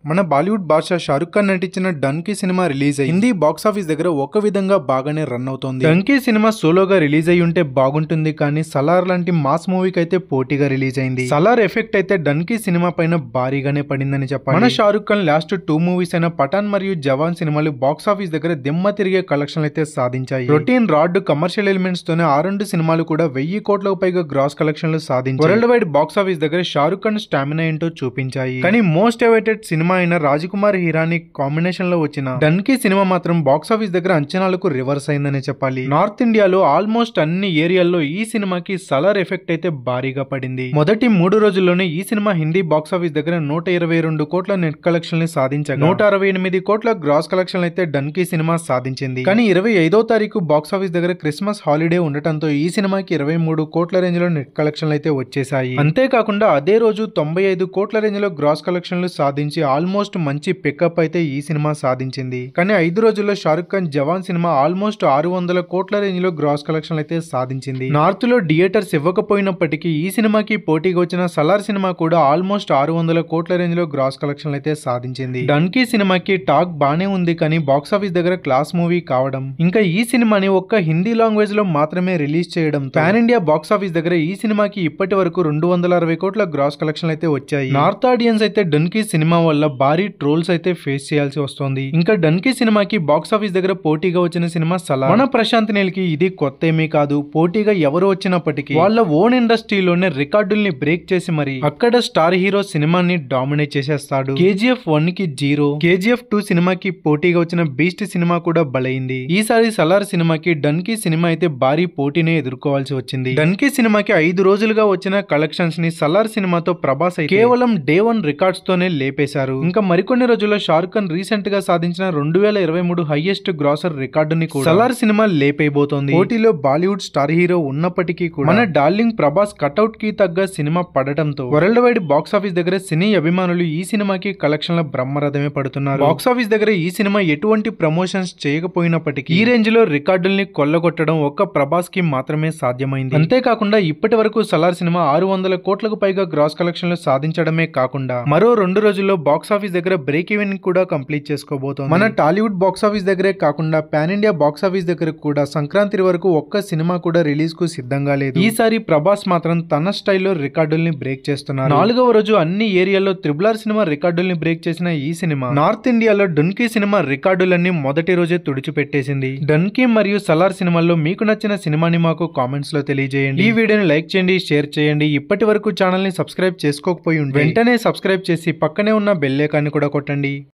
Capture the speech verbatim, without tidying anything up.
మన బాలీవుడ్ బాద్షా షారుఖ్ ఖాన్ నటించిన donkey cinema release అయ్యి హిందీ బాక్సాఫీస్ దగ్గర ఒక విధంగా బాగానే రన్ అవుతోంది. డంకీ సినిమా సోలోగా రిలీజ్ అయ్యి ఉంటే బాగుంటుంది, కానీ సలార్ లాంటి మాస్ మూవీకి అయితే పోటీగా రిలీజ్ అయింది. సలార్ ఎఫెక్ట్ అయితే డంకీ సినిమా పైన భారీగానే పడిందని చెప్పాలి. మన Shahrukh Khan last two movies అయిన పఠాన్ మరియు జవాన్ సినిమాలు బాక్సాఫీస్ దగ్గర దిమ్మ తిరిగే కలెక్షన్లు అయితే సాధించాయి. రొటీన్ రాడ్ కమర్షియల్ ఎలిమెంట్స్ తోనే ఆ రెండు సినిమాలు కూడా వెయ్యి కోట్లకు పైగా గ్రాస్ కలెక్షన్లు సాధించాయి. వరల్డ్ వైడ్ బాక్సాఫీస్ దగ్గర షారుఖ్ ఖాన్ స్టామినా ఏంటో చూపించాయి. కానీ మోస్ట్ అవైటెడ్ సినిమా అయిన రాజకుమార్ హిరానీ కాంబినేషన్ లో వచ్చిన డంకీ సినిమా మాత్రం బాక్సాఫీస్ దగ్గర అంచనాలకు రివర్స్ అయిందని చెప్పాలి. నార్త్ ఇండియాలో ఆల్మోస్ట్ అన్ని ఏరియాల్లో ఈ సినిమాకి సలార్ ఎఫెక్ట్ అయితే భారీగా పడింది. మొదటి మూడు రోజుల్లోనే ఈ సినిమా హిందీ బాక్సాఫీస్ దగ్గర నూట ఇరవై రెండు కోట్ల నెట్ కలెక్షన్ ని సాధించగా నూట అరవై ఎనిమిది కోట్ల గ్రాస్ కలెక్షన్ అయితే డంకీ సినిమా సాధించింది. కానీ ఇరవై ఐదో తారీఖు బాక్సాఫీస్ దగ్గర క్రిస్మస్ హాలిడే ఉండటంతో ఈ సినిమాకి ఇరవై మూడు కోట్ల రేంజ్ లో నెట్ కలెక్షన్లు అయితే వచ్చేసాయి. అంతేకాకుండా అదే రోజు తొంభై ఐదు కోట్ల రేంజ్ లో గ్రాస్ కలెక్షన్లు సాధించి ఆల్మోస్ట్ మంచి పికప్ అయితే ఈ సినిమా సాధించింది. కానీ ఐదు రోజుల్లో షారుఖ్ ఖాన్ జవాన్ సినిమా ఆల్మోస్ట్ ఆరు వందల కోట్ల రేంజ్ లో గ్రాస్ కలెక్షన్ అయితే సాధించింది. నార్త్ లో థియేటర్స్ ఇవ్వకపోయినప్పటికీ ఈ సినిమాకి పోటీగా వచ్చిన సలార్ సినిమా కూడా ఆల్మోస్ట్ ఆరు వందల కోట్ల రేంజ్ లో గ్రాస్ కలెక్షన్ అయితే సాధించింది. డంకీ సినిమాకి టాక్ బానే ఉంది, కానీ బాక్సాఫీస్ దగ్గర క్లాస్ మూవీ కావడం, ఇంకా ఈ సినిమాని ఒక్క హిందీ లాంగ్వేజ్ లో మాత్రమే రిలీజ్ చేయడం పాన్ ఇండియా బాక్సాఫీస్ దగ్గర ఈ సినిమాకి ఇప్పటి వరకు రెండు వందల అరవై కోట్ల గ్రాస్ కలెక్షన్ అయితే వచ్చాయి. నార్త్ ఆడియన్స్ అయితే డంకీ సినిమా వల్ల భారీ ట్రోల్స్ అయితే ఫేస్ చేయాల్సి వస్తోంది. ఇంకా డంకీ సినిమాకి బాక్సాఫీస్ దగ్గర పోటీగా వచ్చిన సినిమా సలార్. మన ప్రశాంత్ నీల్ కి ఇది కొత్త ఏమీ కాదు. పోటీగా ఎవరు వచ్చినప్పటికీ వాళ్ళ ఓన్ ఇండస్ట్రీలోనే రికార్డుల్ని బ్రేక్ చేసి మరి అక్కడ స్టార్ హీరో సినిమాని డామినేట్ చేసేస్తాడు. కేజీఎఫ్ వన్ కి జీరో, కేజీఎఫ్ టూ సినిమాకి పోటీగా వచ్చిన బీస్ట్ సినిమా కూడా బలైంది. ఈసారి సలార్ సినిమాకి డంకీ సినిమా అయితే భారీ పోటీనే ఎదుర్కోవాల్సి వచ్చింది. డంకీ సినిమాకి ఐదు రోజులుగా వచ్చిన కలెక్షన్స్ ని సలార్ సినిమాతో ప్రభాస్ అయితే కేవలం డే వన్ రికార్డ్స్ తోనే లేపేశారు. ఇంకా మరికొన్ని రోజుల్లో షారుఖ్ ఖాన్ రీసెంట్ గా సాధించిన రెండు వేల ఇరవై మూడు హైయెస్ట్ గ్రాసర్ రికార్డుని కూడా సలార్ సినిమా లేపైబోతోంది. పోటీలో బాలీవుడ్ స్టార్ హీరో ఉన్నప్పటికీ కూడా మన డార్లింగ్ ప్రభాస్ కట్అవుట్ కి తగ్గ సినిమా పడటంతో వరల్డ్ వైడ్ బాక్సాఫీస్ దగ్గర సినీ అభిమానులు ఈ సినిమాకి కలెక్షన్ల బ్రహ్మరథమే పడుతున్నారు. బాక్సాఫీస్ దగ్గర ఈ సినిమా ఎటువంటి ప్రమోషన్స్ చేయకపోయినప్పటికీ ఈ రేంజ్ లో రికార్డుల్ని కొల్లగొట్టడం ఒక్క ప్రభాస్ కి మాత్రమే సాధ్యమైంది. అంతేకాకుండా ఇప్పటి వరకు సలార్ సినిమా ఆరు వందల కోట్లకు పైగా గ్రాస్ కలెక్షన్లు సాధించడమే కాకుండా మరో రెండు రోజుల్లో బాక్సాఫీస్ దగ్గర బ్రేక్ ఈవెన్ కూడా కంప్లీట్ చేసుకోబోతోంది. మన టాలీవుడ్ బాక్సాఫీస్ దగ్గరే కాకుండా పాన్ ఇండియా బాక్సాఫీస్ దగ్గర కూడా సంక్రాంతి వరకు ఒక్క సినిమా కూడా రిలీజ్ కు సిద్ధంగా లేదు. ఈసారి ప్రభాస్ మాత్రం తన స్టైల్లో రికార్డుల్ని బ్రేక్ చేస్తున్నారు. నాలుగవ రోజు అన్ని ఏరియాల్లో త్రిబుల్ ఆర్ సినిమా రికార్డుల్ని బ్రేక్ చేసిన ఈ సినిమా నార్త్ ఇండియాలో డంకీ సినిమా రికార్డులన్నీ మొదటి రోజే తుడిచిపెట్టేసింది. డంకీ మరియు సలార్ సినిమాల్లో మీకు నచ్చిన సినిమాని మాకు కామెంట్స్ లో తెలియజేయండి. ఈ వీడియోని లైక్ చేయండి, షేర్ చేయండి. ఇప్పటి వరకు ఛానల్ ని సబ్స్క్రైబ్ చేసుకోకపోయి ఉంటే వెంటనే సబ్స్క్రైబ్ చేసి పక్కనే ఉన్న బెల్ ఐకాన్ని కూడా కొట్టండి.